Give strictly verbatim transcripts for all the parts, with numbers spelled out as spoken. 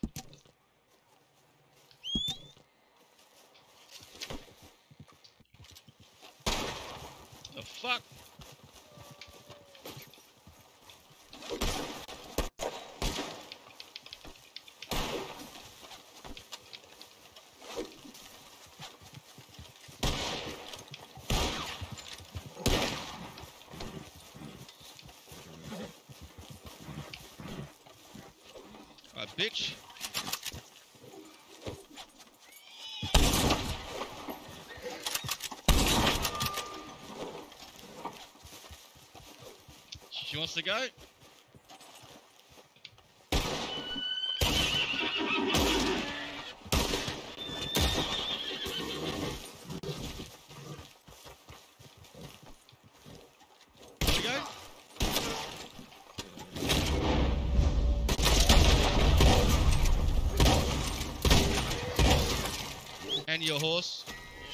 The fuck? Alright, bitch. She wants to go? And your horse.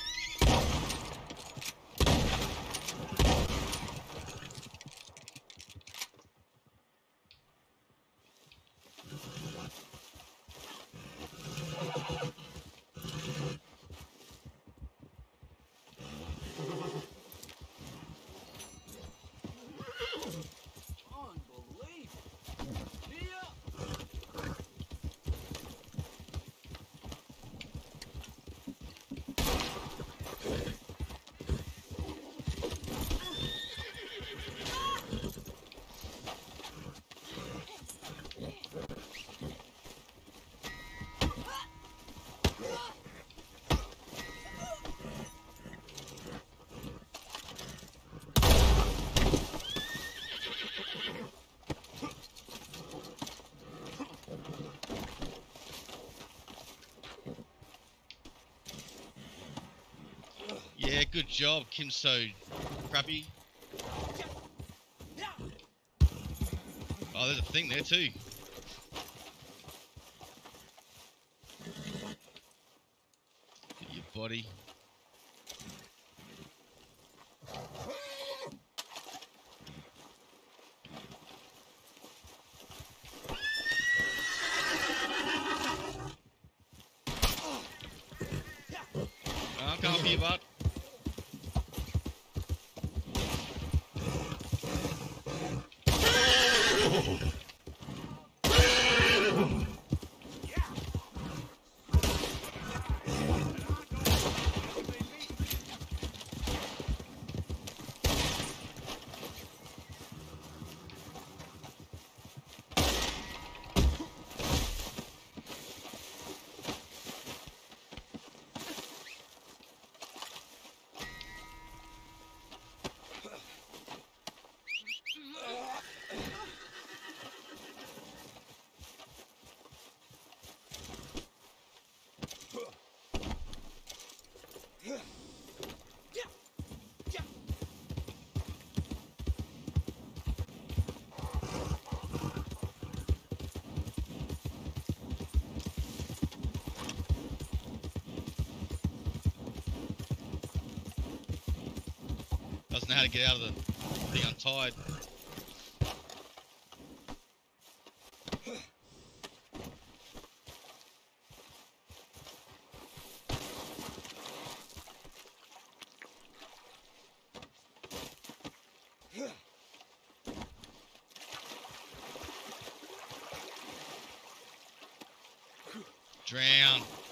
Yeah, good job, Kim. So crappy. Oh, there's a thing there too. Get your body. I'll come up here, bud. Doesn't know how to get out of the thing untied. Drown.